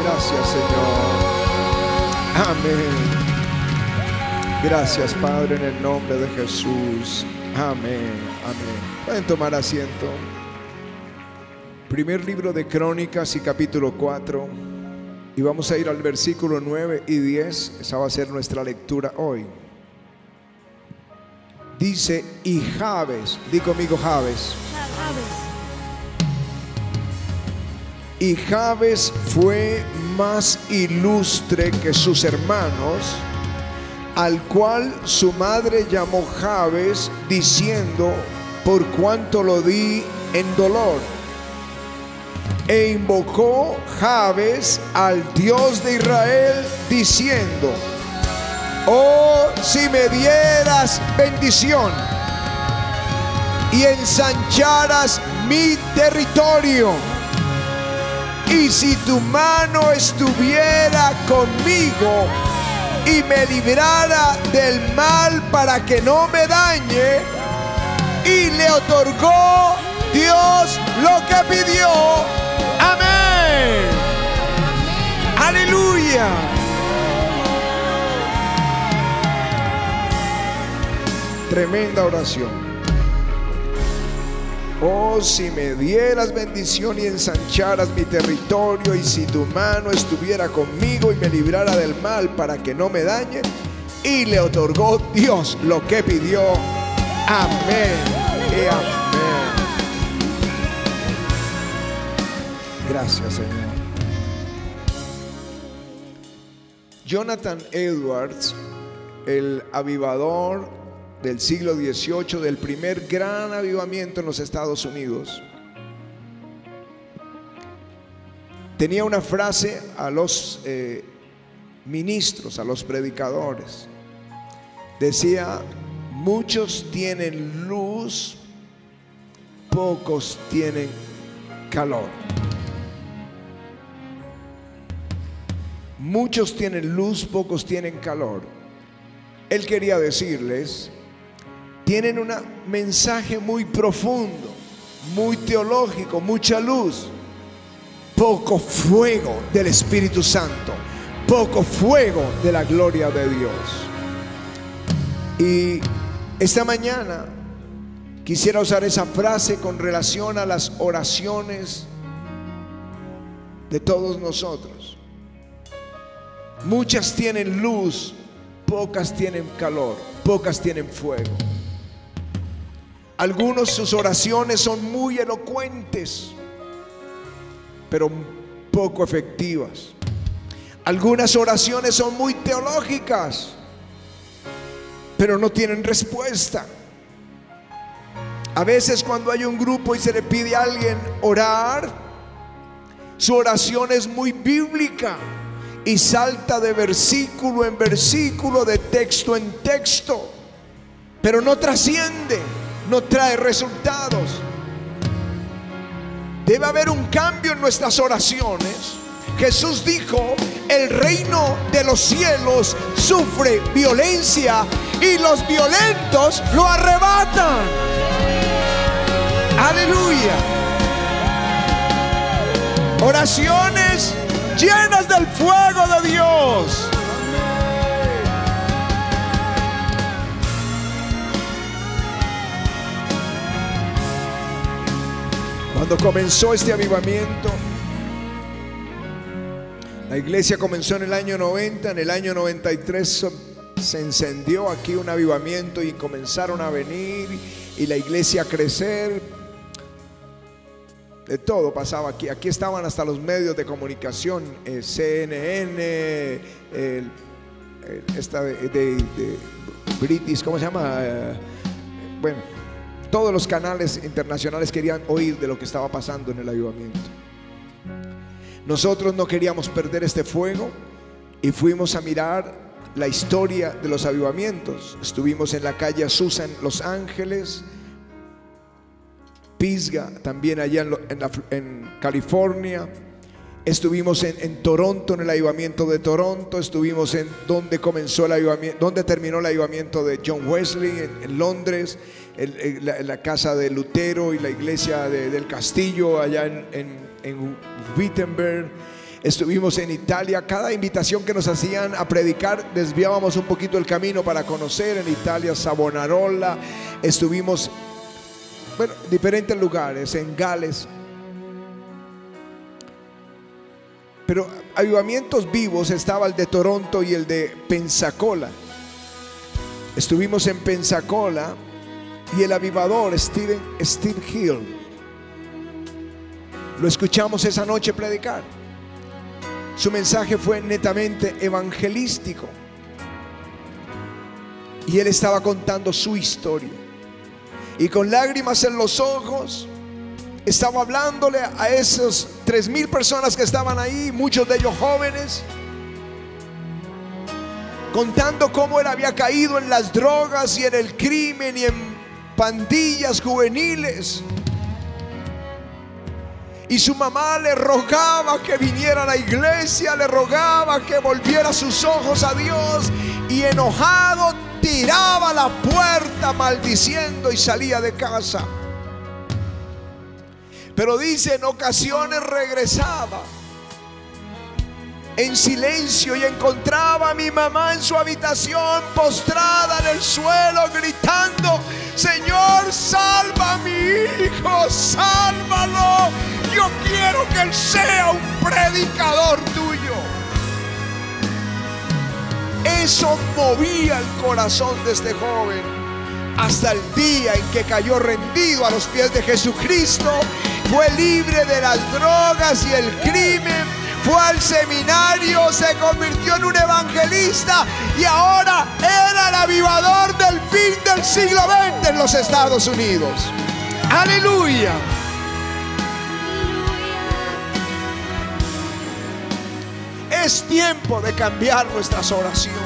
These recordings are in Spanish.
Gracias, Señor. Amén. Gracias, Padre, en el nombre de Jesús. Amén. Amén. Pueden tomar asiento. Primer libro de Crónicas y capítulo 4. Y vamos a ir al versículo 9 y 10. Esa va a ser nuestra lectura hoy. Dice: y Jabes, di conmigo Jabes. Y Jabes fue más ilustre que sus hermanos, al cual su madre llamó Jabes, diciendo: por cuanto lo di en dolor. E invocó Jabes al Dios de Israel, diciendo: oh, si me dieras bendición y ensancharas mi territorio, y si tu mano estuviera conmigo y me librara del mal para que no me dañe. Y le otorgó Dios lo que pidió. Amén. Aleluya. Tremenda oración. Oh, si me dieras bendición y ensancharas mi territorio, y si tu mano estuviera conmigo y me librara del mal para que no me dañe. Y le otorgó Dios lo que pidió. Amén y amén. Gracias, Señor. Jonathan Edwards, el avivador del siglo XVIII, del primer gran avivamiento en los Estados Unidos, tenía una frase a los ministros, a los predicadores. Decía: muchos tienen luz, pocos tienen calor. Muchos tienen luz, pocos tienen calor. Él quería decirles: tienen un mensaje muy profundo, muy teológico, mucha luz, poco fuego del Espíritu Santo, poco fuego de la gloria de Dios. Y esta mañana quisiera usar esa frase con relación a las oraciones de todos nosotros. Muchas tienen luz, pocas tienen calor, pocas tienen fuego. Algunos, sus oraciones son muy elocuentes, pero poco efectivas. Algunas oraciones son muy teológicas, pero no tienen respuesta. A veces, cuando hay un grupo y se le pide a alguien orar, su oración es muy bíblica y salta de versículo en versículo, de texto en texto, pero no trasciende, no trae resultados. Debe haber un cambio en nuestras oraciones. Jesús dijo: el reino de los cielos sufre violencia y los violentos lo arrebatan. Aleluya. Oraciones llenas del fuego de Dios. Cuando comenzó este avivamiento, la iglesia comenzó en el año 90. En el año 93 se encendió aquí un avivamiento y comenzaron a venir y la iglesia a crecer. De todo pasaba aquí. Aquí estaban hasta los medios de comunicación, CNN, esta de British, ¿cómo se llama? Bueno, todos los canales internacionales querían oír de lo que estaba pasando en el avivamiento. Nosotros no queríamos perder este fuego y fuimos a mirar la historia de los avivamientos. Estuvimos en la calle Azusa en Los Ángeles, Pisgah también allá en California. Estuvimos en Toronto, en el avivamiento de Toronto. Estuvimos en donde comenzó el avivamiento, donde terminó el avivamiento de John Wesley, en Londres, la casa de Lutero y la iglesia del Castillo allá en Wittenberg. Estuvimos en Italia. Cada invitación que nos hacían a predicar, desviábamos un poquito el camino para conocer en Italia Savonarola. Estuvimos, bueno, en diferentes lugares, en Gales. Pero avivamientos vivos estaba el de Toronto y el de Pensacola. Estuvimos en Pensacola y el avivador Steve Hill, lo escuchamos esa noche predicar. Su mensaje fue netamente evangelístico y él estaba contando su historia, y con lágrimas en los ojos estaba hablándole a esos 3,000 personas que estaban ahí, muchos de ellos jóvenes, contando cómo él había caído en las drogas y en el crimen y en pandillas juveniles. Y su mamá le rogaba que viniera a la iglesia, le rogaba que volviera sus ojos a Dios, y enojado tiraba la puerta maldiciendo y salía de casa. Pero dice, en ocasiones regresaba en silencio y encontraba a mi mamá en su habitación postrada en el suelo gritando: Señor, salva a mi hijo, sálvalo. Yo quiero que él sea un predicador tuyo. Eso movía el corazón de este joven hasta el día en que cayó rendido a los pies de Jesucristo. Fue libre de las drogas y el crimen, fue al seminario, se convirtió en un evangelista y ahora era el avivador del fin del siglo XX en los Estados Unidos. ¡Aleluya! Es tiempo de cambiar nuestras oraciones.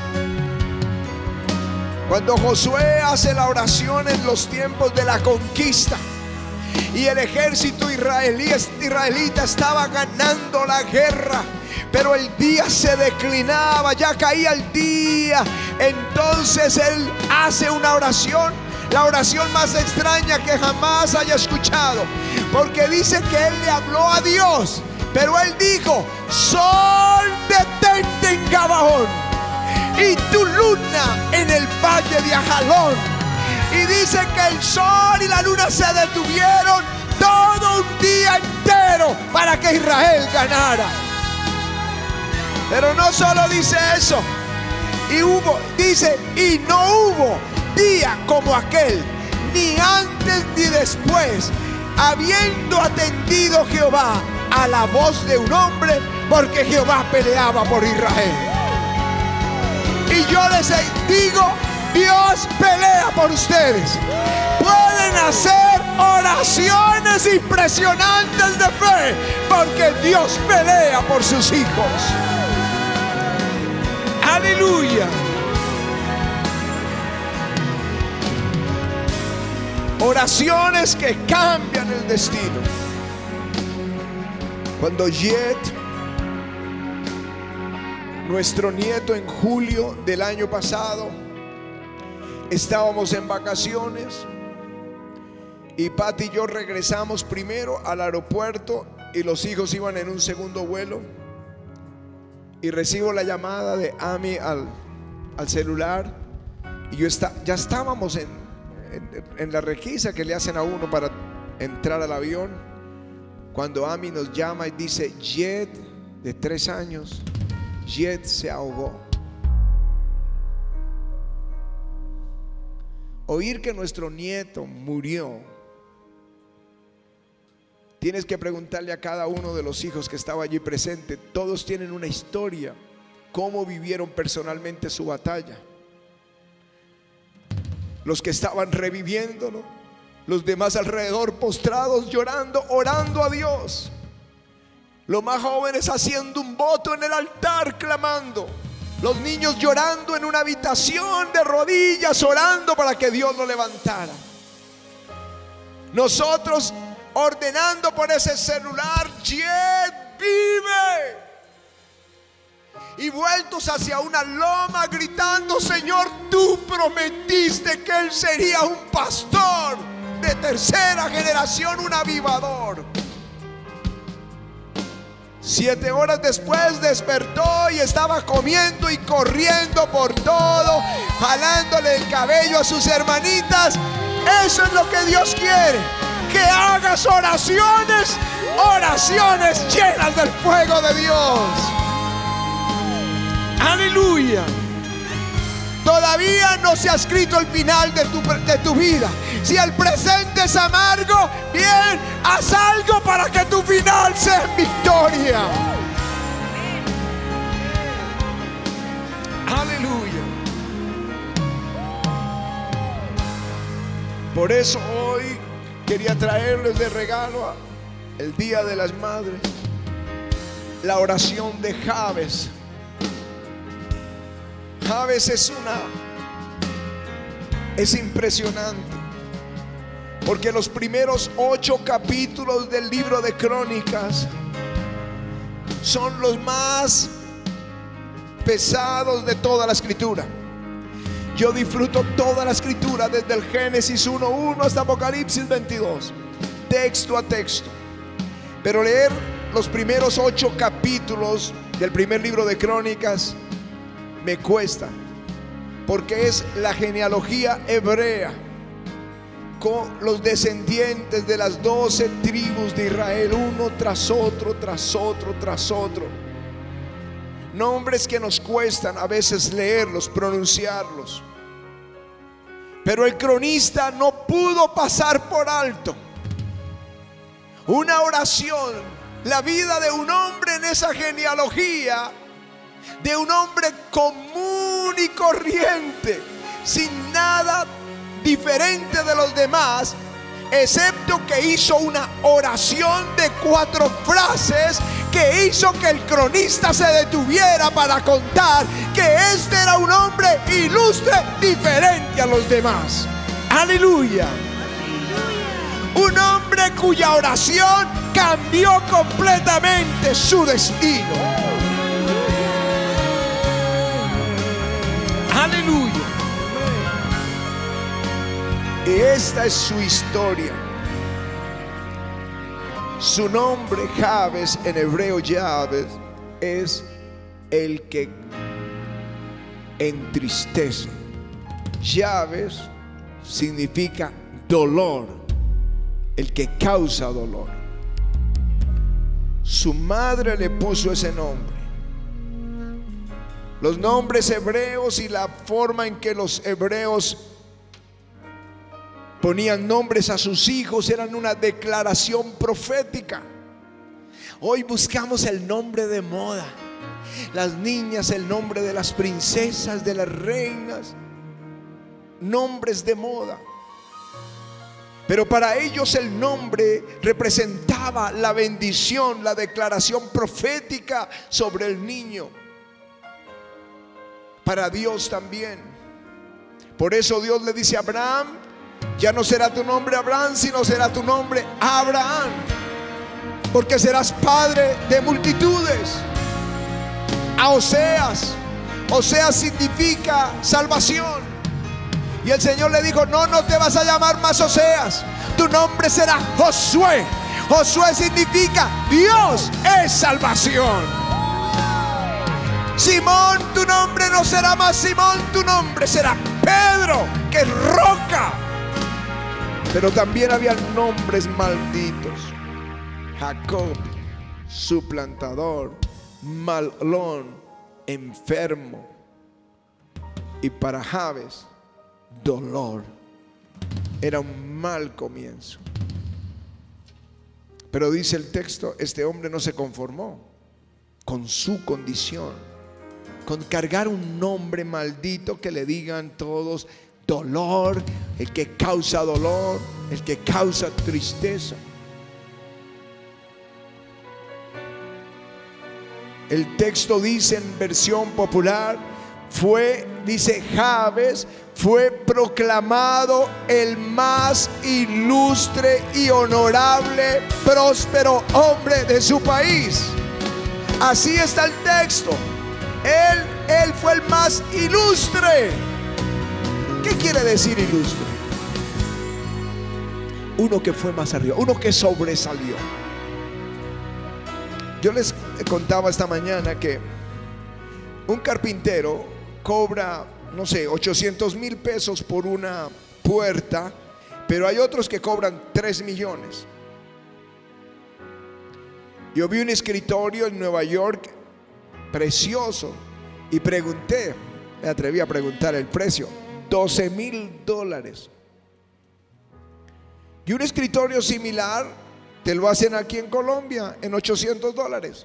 Cuando Josué hace la oración en los tiempos de la conquista y el ejército israelita estaba ganando la guerra, pero el día se declinaba, ya caía el día, entonces él hace una oración, la oración más extraña que jamás haya escuchado, porque dice que él le habló a Dios, pero él dijo: sol, detente en Gabaón, y tu luna en el valle de Ajalón. Y dice que el sol y la luna se detuvieron todo un día entero para que Israel ganara. Pero no solo dice eso, y no hubo día como aquel, ni antes ni después, habiendo atendido Jehová a la voz de un hombre, porque Jehová peleaba por Israel. Y yo les digo, Dios pelea por ustedes. Pueden hacer oraciones impresionantes de fe, porque Dios pelea por sus hijos. Aleluya. Oraciones que cambian el destino. Cuando Jet, nuestro nieto, en julio del año pasado, estábamos en vacaciones y Pati y yo regresamos primero al aeropuerto y los hijos iban en un segundo vuelo, y recibo la llamada de Ami al celular, y ya estábamos en la requisa que le hacen a uno para entrar al avión, cuando Ami nos llama y dice: Jet, de 3 años, Jet se ahogó. Oír que nuestro nieto murió, tienes que preguntarle a cada uno de los hijos que estaba allí presente. Todos tienen una historia, cómo vivieron personalmente su batalla. Los que estaban reviviéndolo, los demás alrededor postrados, llorando, orando a Dios. Los más jóvenes haciendo un voto en el altar, clamando. Los niños llorando en una habitación de rodillas, orando para que Dios lo levantara. Nosotros ordenando por ese celular: Jet, vive. Y vueltos hacia una loma gritando: Señor, tú prometiste que él sería un pastor de tercera generación, un avivador. 7 horas después despertó y estaba comiendo y corriendo por todo, jalándole el cabello a sus hermanitas. Eso es lo que Dios quiere, que hagas oraciones, oraciones llenas del fuego de Dios. Aleluya. Todavía no se ha escrito el final de tu vida. Si el presente es amargo, bien, haz algo para que tu final sea en victoria. Aleluya. Por eso hoy quería traerles de regalo el Día de las Madres la oración de Jabes. Jabes es impresionante, porque los primeros 8 capítulos del libro de Crónicas son los más pesados de toda la escritura. Yo disfruto toda la escritura desde el Génesis 1:1 hasta Apocalipsis 22, texto a texto. Pero leer los primeros 8 capítulos del primer libro de Crónicas me cuesta, porque es la genealogía hebrea con los descendientes de las 12 tribus de Israel, uno tras otro, tras otro, tras otro. Nombres que nos cuestan a veces leerlos, pronunciarlos. Pero el cronista no pudo pasar por alto una oración, la vida de un hombre en esa genealogía, de un hombre común y corriente, sin nada diferente de los demás, excepto que hizo una oración de 4 frases que hizo que el cronista se detuviera para contar que este era un hombre ilustre, diferente a los demás. Aleluya. Un hombre cuya oración cambió completamente su destino. Aleluya. Y esta es su historia. Su nombre, Jabes, en hebreo Jabes, es el que entristece. Jabes significa dolor, el que causa dolor. Su madre le puso ese nombre. Los nombres hebreos y la forma en que los hebreos ponían nombres a sus hijos eran una declaración profética. Hoy buscamos el nombre de moda. Las niñas, el nombre de las princesas, de las reinas, nombres de moda. Pero para ellos el nombre representaba la bendición, la declaración profética sobre el niño. Para Dios también. Por eso Dios le dice a Abraham: ya no será tu nombre Abraham, sino será tu nombre Abraham, porque serás padre de multitudes. A Oseas, Oseas significa salvación. Y el Señor le dijo: no te vas a llamar más Oseas, tu nombre será Josué. Josué significa Dios es salvación. Simón, tu nombre no será más Simón, tu nombre será Pedro, que es roca. Pero también había nombres malditos: Jacob, suplantador; Malón, enfermo; y para Jabes, dolor. Era un mal comienzo. Pero dice el texto, este hombre no se conformó con su condición, con cargar un nombre maldito que le digan todos: dolor, el que causa dolor, el que causa tristeza. El texto dice en versión popular, dice: Jabes fue proclamado el más ilustre y honorable, próspero hombre de su país. Así está el texto. Él fue el más ilustre. ¿Qué quiere decir ilustre? Uno que fue más arriba, uno que sobresalió. Yo les contaba esta mañana que un carpintero cobra, no sé, 800,000 pesos por una puerta, pero hay otros que cobran 3 millones. Yo vi un escritorio en Nueva York precioso y pregunté, me atreví a preguntar el precio, $12,000. Y un escritorio similar te lo hacen aquí en Colombia en $800.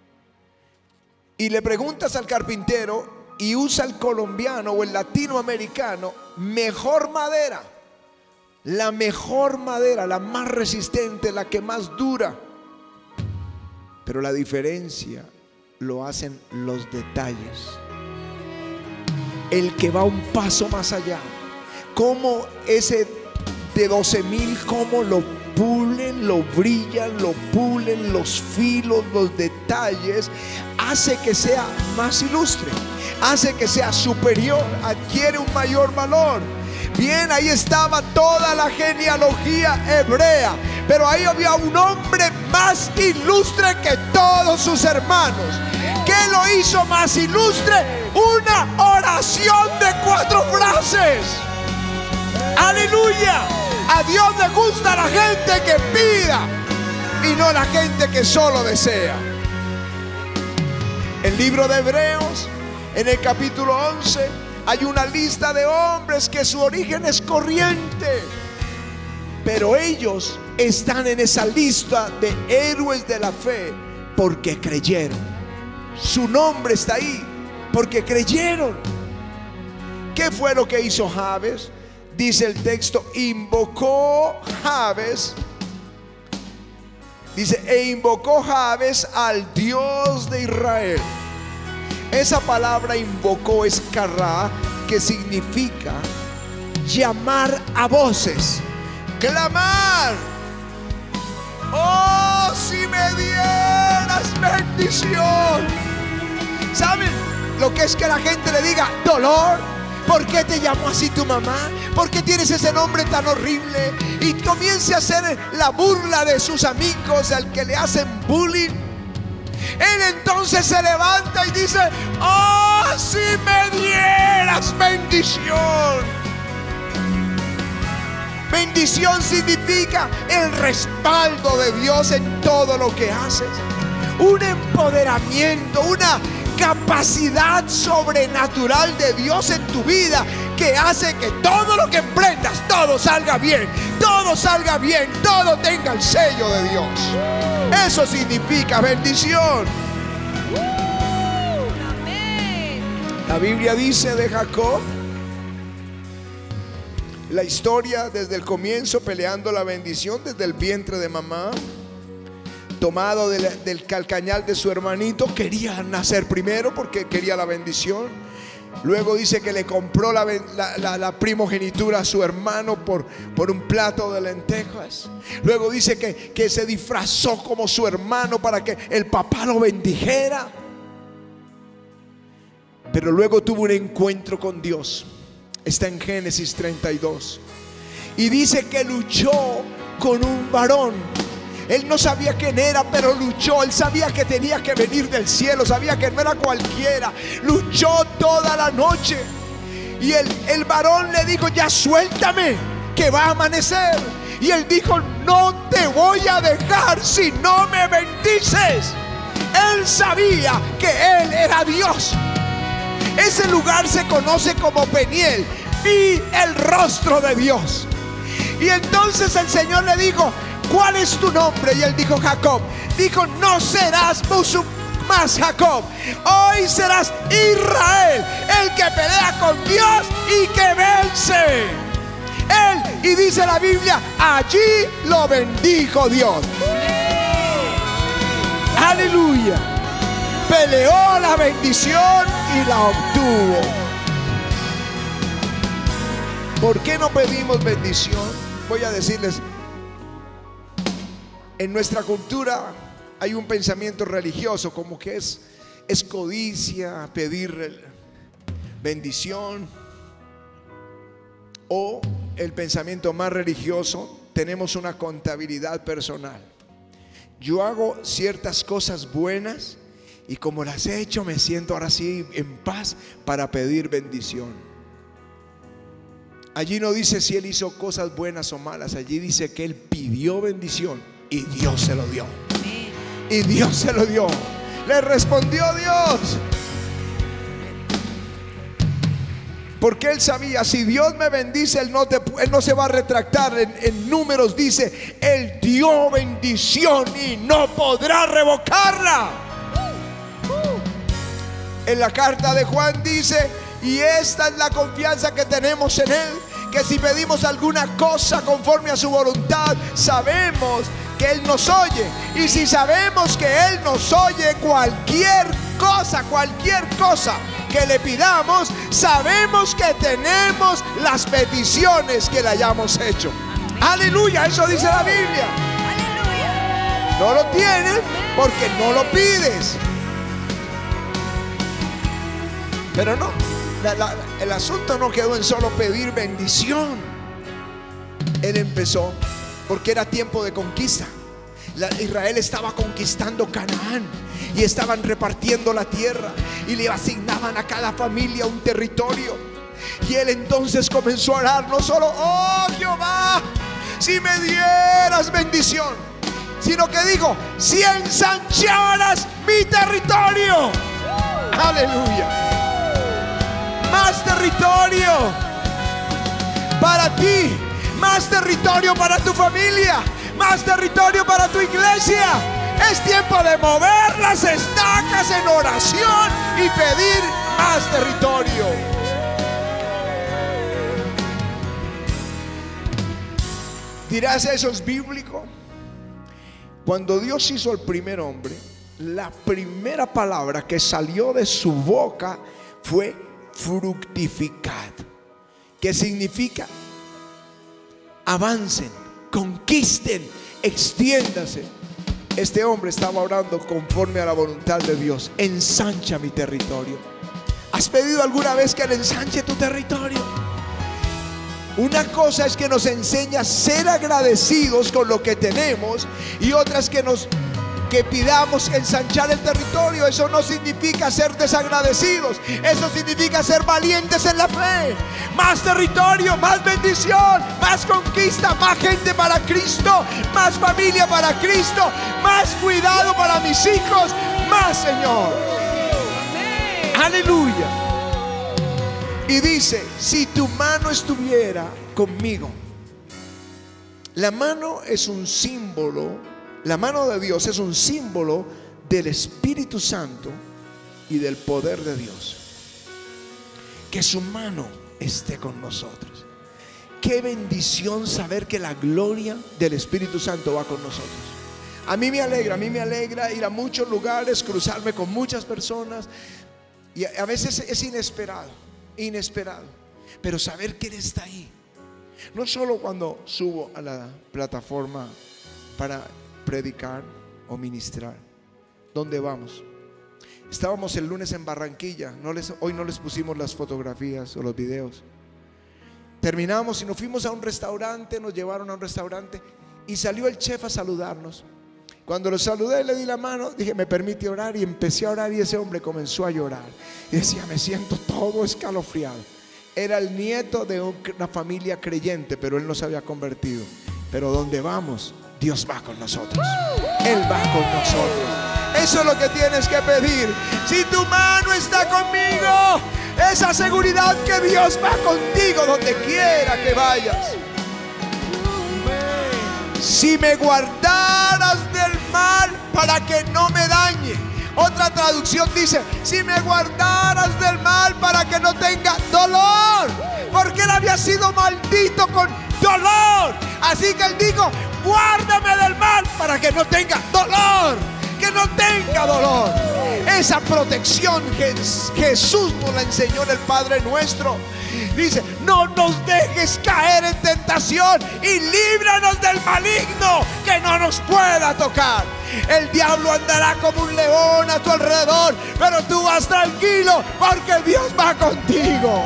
Y le preguntas al carpintero y usa el colombiano o el latinoamericano mejor madera, la mejor madera, la más resistente, la que más dura. Pero la diferencia lo hacen los detalles. El que va un paso más allá, como ese de 12,000, cómo lo pulen, lo brillan, lo pulen, los filos, los detalles, hace que sea más ilustre, hace que sea superior, adquiere un mayor valor. Bien, ahí estaba toda la genealogía hebrea, pero ahí había un hombre más ilustre que todos sus hermanos. ¿Qué lo hizo más ilustre? Una oración de 4 frases. ¡Aleluya! A Dios le gusta la gente que pida y no la gente que solo desea. El libro de Hebreos, en el capítulo 11, hay una lista de hombres que su origen es corriente, pero ellos están en esa lista de héroes de la fe porque creyeron. Su nombre está ahí porque creyeron. ¿Qué fue lo que hizo Jabes? Dice el texto, invocó Jabes, dice, e invocó Jabes al Dios de Israel. Esa palabra invocó es kará, que significa llamar a voces, clamar. Oh, si me dieras bendición. ¿Saben lo que es que la gente le diga, dolor? ¿Por qué te llamó así tu mamá? ¿Por qué tienes ese nombre tan horrible? Y comience a hacer la burla de sus amigos, al que le hacen bullying. Él entonces se levanta y dice, oh, si me dieras bendición. Bendición significa el respaldo de Dios en todo lo que haces, un empoderamiento, una capacidad sobrenatural de Dios en tu vida, que hace que todo lo que emprendas, todo salga bien, todo salga bien, todo tenga el sello de Dios. Eso significa bendición. La Biblia dice de Jacob, la historia desde el comienzo, peleando la bendición desde el vientre de mamá, tomado del calcañal de su hermanito. Quería nacer primero porque quería la bendición. Luego dice que le compró la primogenitura a su hermano por un plato de lentejas. Luego dice que se disfrazó como su hermano para que el papá lo bendijera. Pero luego tuvo un encuentro con Dios. Está en Génesis 32. Y dice que luchó con un varón. Él no sabía quién era, pero luchó. Él sabía que tenía que venir del cielo, sabía que no era cualquiera. Luchó toda la noche. Y el varón le dijo, ya suéltame, que va a amanecer. Y él dijo, no te voy a dejar si no me bendices. Él sabía que él era Dios. Ese lugar se conoce como Peniel. Vi el rostro de Dios. Y entonces el Señor le dijo, ¿cuál es tu nombre? Y él dijo, Jacob. Dijo, no serás más Jacob, hoy serás Israel, el que pelea con Dios y que vence. Y dice la Biblia, allí lo bendijo Dios. Aleluya. Peleó la bendición y la obtuvo. ¿Por qué no pedimos bendición? Voy a decirles, en nuestra cultura hay un pensamiento religioso como que es codicia pedir bendición, o el pensamiento más religioso, tenemos una contabilidad personal. Yo hago ciertas cosas buenas Y como las he hecho, me siento ahora sí en paz para pedir bendición. Allí no dice si él hizo cosas buenas o malas. Allí dice que él pidió bendición y Dios se lo dio. Y Dios se lo dio. Le respondió Dios. Porque él sabía, si Dios me bendice, él no se va a retractar. En Números dice, él dio bendición y no podrá revocarla. En la carta de Juan dice, y esta es la confianza que tenemos en él, que si pedimos alguna cosa conforme a su voluntad, sabemos que él nos oye. Y si sabemos que él nos oye, cualquier cosa que le pidamos, sabemos que tenemos las peticiones que le hayamos hecho. Aleluya, eso dice la Biblia. Aleluya. No lo tienes porque no lo pides. Pero no, el asunto no quedó en solo pedir bendición. Él empezó porque era tiempo de conquista. Israel estaba conquistando Canaán y estaban repartiendo la tierra y le asignaban a cada familia un territorio. Y él entonces comenzó a orar, no solo, oh Jehová, si me dieras bendición, sino que dijo, si ensancharas mi territorio. Aleluya. Más territorio para ti, más territorio para tu familia, más territorio para tu iglesia. Es tiempo de mover las estacas en oración y pedir más territorio. Dirás, ¿eso es bíblico? Cuando Dios hizo el primer hombre, la primera palabra que salió de su boca fue fructificad, que significa avancen, conquisten, extiéndase. Este hombre estaba orando conforme a la voluntad de Dios. Ensancha mi territorio. ¿Has pedido alguna vez que Él ensanche tu territorio? Una cosa es que nos enseña a ser agradecidos con lo que tenemos, y otra es que pidamos ensanchar el territorio. Eso no significa ser desagradecidos, eso significa ser valientes en la fe. Más territorio, más bendición, más conquista, más gente para Cristo, más familia para Cristo, más cuidado para mis hijos, más, Señor. Aleluya. Y dice, si tu mano estuviera conmigo. La mano es un símbolo. La mano de Dios es un símbolo del Espíritu Santo y del poder de Dios. Que su mano esté con nosotros. Qué bendición saber que la gloria del Espíritu Santo va con nosotros. A mí me alegra ir a muchos lugares, cruzarme con muchas personas, y a veces es inesperado. Pero saber que Él está ahí. No solo cuando subo a la plataforma para predicar o ministrar. ¿Dónde vamos? Estábamos el lunes en Barranquilla. Hoy no les pusimos las fotografías o los videos. Terminamos y nos fuimos a un restaurante. Nos llevaron a un restaurante y salió el chef a saludarnos. Cuando lo saludé, le di la mano, dije, ¿me permite orar? Y empecé a orar, y ese hombre comenzó a llorar y decía, me siento todo escalofriado. Era el nieto de una familia creyente, pero él no se había convertido. Pero donde vamos, Dios va con nosotros. Él va con nosotros. Eso es lo que tienes que pedir. Si tu mano está conmigo, esa seguridad que Dios va contigo donde quiera que vayas. Si me guardaras del mal para que no me dañe. Otra traducción dice, si me guardaras del mal para que no tenga dolor, porque él había sido maldito con dolor. Así que él dijo, guárdame del mal para que no tenga dolor, que no tenga dolor. Esa protección que Jesús nos la enseñó en el Padre Nuestro. Dice, no nos dejes caer en tentación y líbranos del maligno, que no nos pueda tocar. El diablo andará como un león a tu alrededor, pero tú vas tranquilo porque Dios va contigo.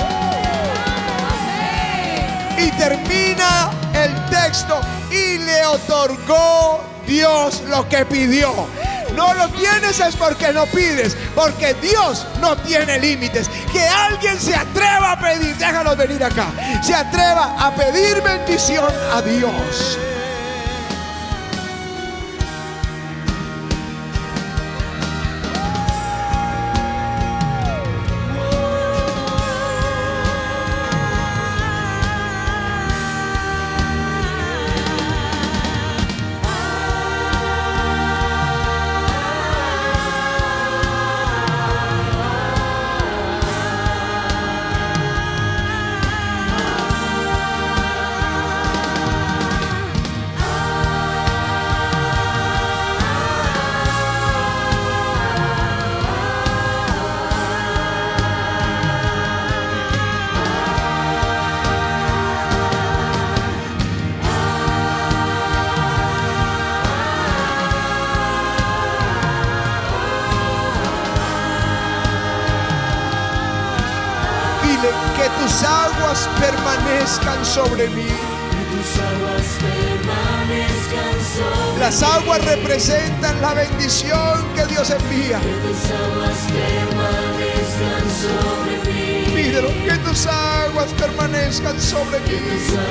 Y termina el texto, y le otorgó Dios lo que pidió. no lo tienes es porque no pides, porque Dios no tiene límites. Que alguien se atreva a pedir, déjalos venir acá, se atreva a pedir bendición a Dios. Que tus aguas permanezcan sobre mí. Las aguas representan la bendición que Dios envía. Pídelo, que tus aguas permanezcan sobre mí.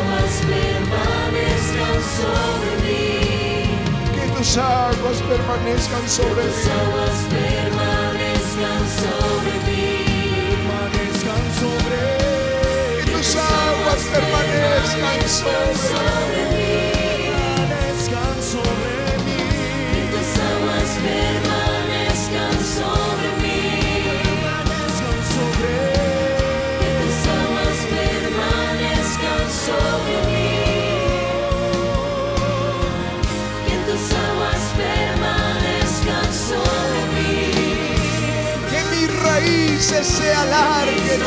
Que tus aguas permanezcan sobre mí. Que tus aguas permanezcan sobre mí. Permanezcan sobre mí. Que tus aguas permanezcan sobre mí. Permanezcan sobre mí. Que tus aguas permanezcan sobre mí. Que tus aguas permanezcan sobre mí. Que mis raíces se alarguen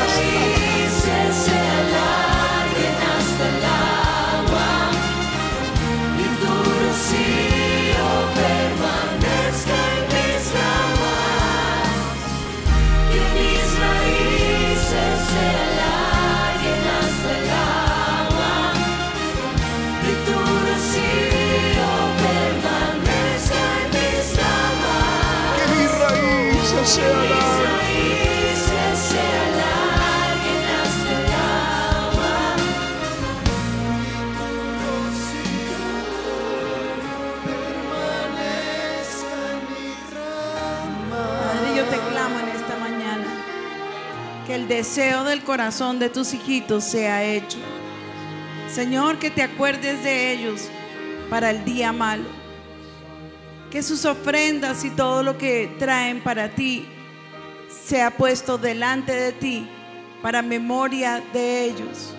hasta el agua y tu rocío permanezca en mis ramas. Que mis raíces se alarguen hasta el agua y tu rocío permanezca en mis ramas. Que mis raíces se alarguen. Que el deseo del corazón de tus hijitos sea hecho. Señor, que te acuerdes de ellos para el día malo. Que sus ofrendas y todo lo que traen para ti sea puesto delante de ti para memoria de ellos.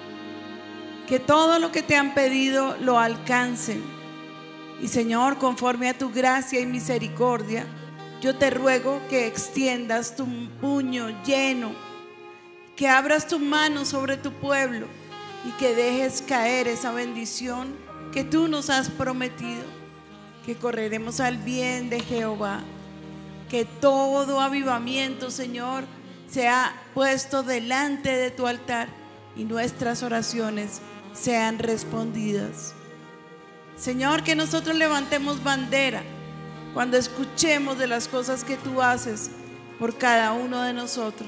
Que todo lo que te han pedido lo alcancen. Y Señor, conforme a tu gracia y misericordia, yo te ruego que extiendas tu puño lleno, que abras tu mano sobre tu pueblo y que dejes caer esa bendición que tú nos has prometido, que correremos al bien de Jehová, que todo avivamiento, Señor, sea puesto delante de tu altar y nuestras oraciones sean respondidas. Señor, que nosotros levantemos bandera cuando escuchemos de las cosas que tú haces por cada uno de nosotros,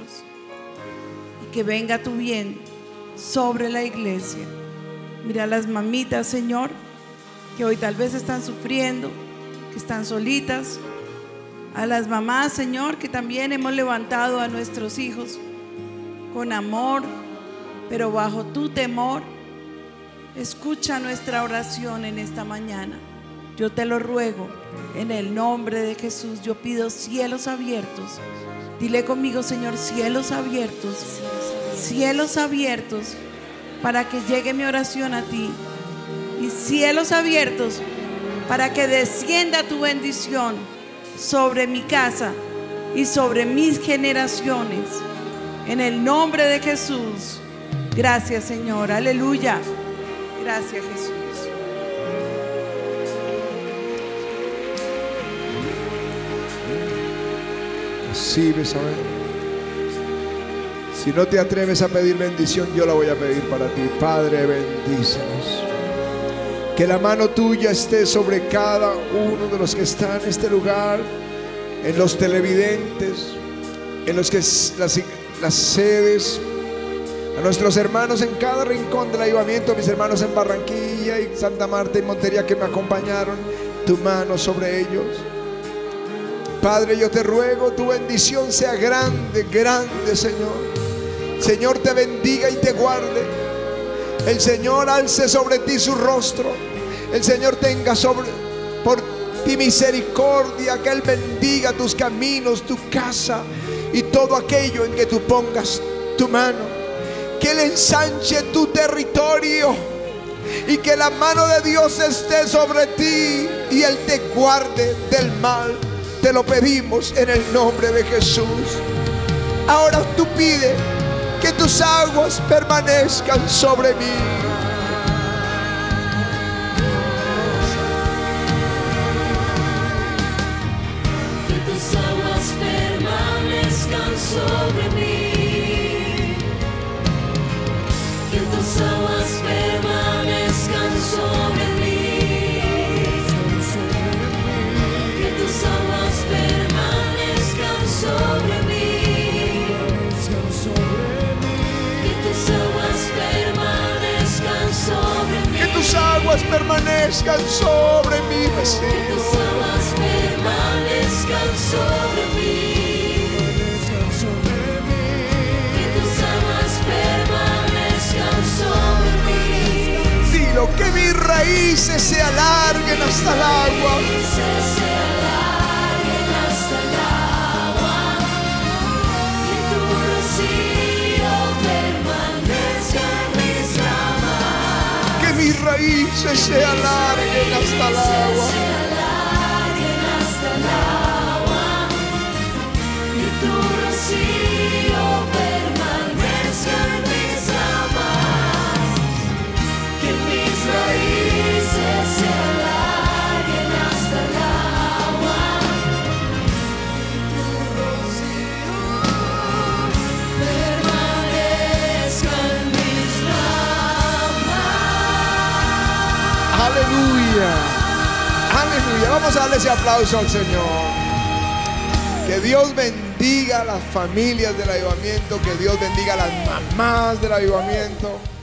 y que venga tu bien sobre la iglesia. Mira a las mamitas, Señor, que hoy tal vez están sufriendo, que están solitas. A las mamás, Señor, que también hemos levantado a nuestros hijos con amor, pero bajo tu temor. Escucha nuestra oración en esta mañana. Yo te lo ruego en el nombre de Jesús. Yo pido cielos abiertos. Dile conmigo, Señor, cielos abiertos. Cielos abiertos para que llegue mi oración a ti. Y cielos abiertos para que descienda tu bendición sobre mi casa y sobre mis generaciones. En el nombre de Jesús. Gracias, Señor. Aleluya. Gracias, Jesús. Recibe, ¿sabes? Si no te atreves a pedir bendición, yo la voy a pedir para ti. Padre, bendícenos. Que la mano tuya esté sobre cada uno de los que están en este lugar, en los televidentes, en los que las sedes, a nuestros hermanos en cada rincón del avivamiento, mis hermanos en Barranquilla y Santa Marta y Montería que me acompañaron, tu mano sobre ellos. Padre, yo te ruego, tu bendición sea grande, grande, Señor. Señor, te bendiga y te guarde. El Señor alce sobre ti su rostro. El Señor tenga por ti misericordia. Que Él bendiga tus caminos, tu casa y todo aquello en que tú pongas tu mano. Que Él ensanche tu territorio y que la mano de Dios esté sobre ti y Él te guarde del mal. Te lo pedimos en el nombre de Jesús. Ahora tú pide que tus aguas permanezcan sobre mí. Que tus aguas permanezcan sobre mí. Que tus aguas permanezcan sobre mí. Que tus aguas permanezcan sobre mí. Que tus aguas permanezcan sobre mí, vecino. Que tus aguas permanezcan sobre mí. Que tus aguas permanezcan sobre mí. Dilo, que mis raíces se alarguen hasta el agua. Se alarguen hasta el agua. Y tu rocío permanezca en mis ramas. Que mis raíces se alarguen hasta el agua. Se alarguen hasta el agua. Y tu rocío permanezca en mis ramas. Que mis raíces se alarguen hasta el agua. Y tu rocío permanezca en mis ramas. Aleluya, aleluya. Vamos a darle ese aplauso al Señor. Que Dios bendiga a las familias del avivamiento. Que Dios bendiga a las mamás del avivamiento.